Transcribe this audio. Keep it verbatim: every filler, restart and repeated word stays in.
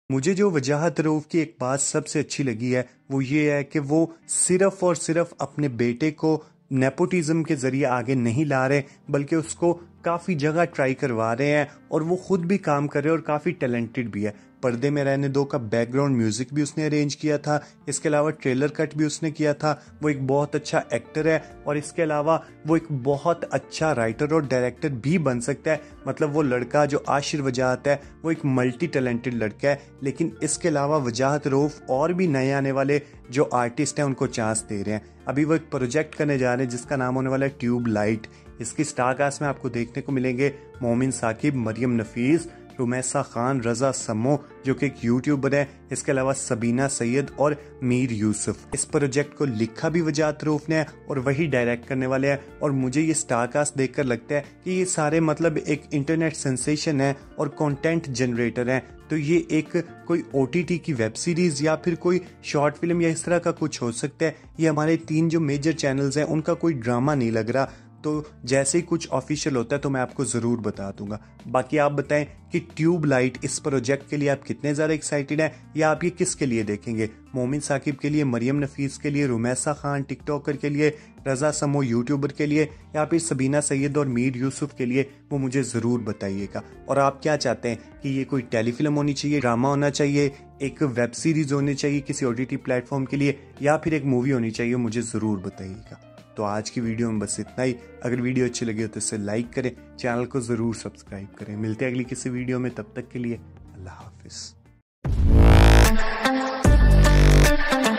मुझे जो वजाहत रऊफ की एक बात सबसे अच्छी लगी है वो ये है कि वो सिर्फ और सिर्फ अपने बेटे को नेपोटिज्म के जरिए आगे नहीं ला रहे, बल्कि उसको काफ़ी जगह ट्राई करवा रहे हैं और वो खुद भी काम कर रहे हैं और काफ़ी टैलेंटेड भी है। पर्दे में रहने दो का बैकग्राउंड म्यूजिक भी उसने अरेंज किया था, इसके अलावा ट्रेलर कट भी उसने किया था। वो एक बहुत अच्छा एक्टर है और इसके अलावा वो एक बहुत अच्छा राइटर और डायरेक्टर भी बन सकता है। मतलब वो लड़का जो आशिर वजाहत है वो एक मल्टी टैलेंटेड लड़का है, लेकिन इसके अलावा वजाहत रऊफ और भी नए आने वाले जो आर्टिस्ट हैं उनको चांस दे रहे हैं। अभी वो एक प्रोजेक्ट करने जा रहे हैं जिसका नाम होने वाला है ट्यूब लाइट। इसकी स्टार कास्ट में आपको देखने को मिलेंगे मोमिन साकिब, मरियम नफीस, रुमैसा खान, रजा समो जो कि एक यूट्यूबर है, इसके अलावा सबीना सैयद और मीर यूसुफ। इस प्रोजेक्ट को लिखा भी वजाहत रऊफ ने है और वही डायरेक्ट करने वाले हैं। और मुझे ये स्टार कास्ट देखकर लगता है कि ये सारे मतलब एक इंटरनेट सेंसेशन है और कंटेंट जनरेटर हैं। तो ये एक कोई ओटीटी की वेब सीरीज या फिर कोई शॉर्ट फिल्म या इस तरह का कुछ हो सकता है। ये हमारे तीन जो मेजर चैनल्स हैं उनका कोई ड्रामा नहीं लग रहा। तो जैसे ही कुछ ऑफिशियल होता है तो मैं आपको ज़रूर बता दूंगा। बाकी आप बताएं कि ट्यूब लाइट इस प्रोजेक्ट के लिए आप कितने ज़्यादा एक्साइटेड हैं, या आप ये किसके लिए देखेंगे? मोमिन साकिब के लिए, मरियम नफीस के लिए, रुमैसा खान टिकटॉकर के लिए, रजा समो यूट्यूबर के लिए, या फिर सबीना सैयद और मीर यूसुफ के लिए? वो मुझे ज़रूर बताइएगा। और आप क्या चाहते हैं कि ये कोई टेलीफिल्म होनी चाहिए, ड्रामा होना चाहिए, एक वेब सीरीज होनी चाहिए किसी ओटीटी प्लेटफॉर्म के लिए, या फिर एक मूवी होनी चाहिए? मुझे ज़रूर बताइएगा। तो आज की वीडियो में बस इतना ही। अगर वीडियो अच्छी लगी हो तो इसे लाइक करें, चैनल को ज़रूर सब्सक्राइब करें। मिलते हैं अगली किसी वीडियो में, तब तक के लिए अल्लाह हाफिज़।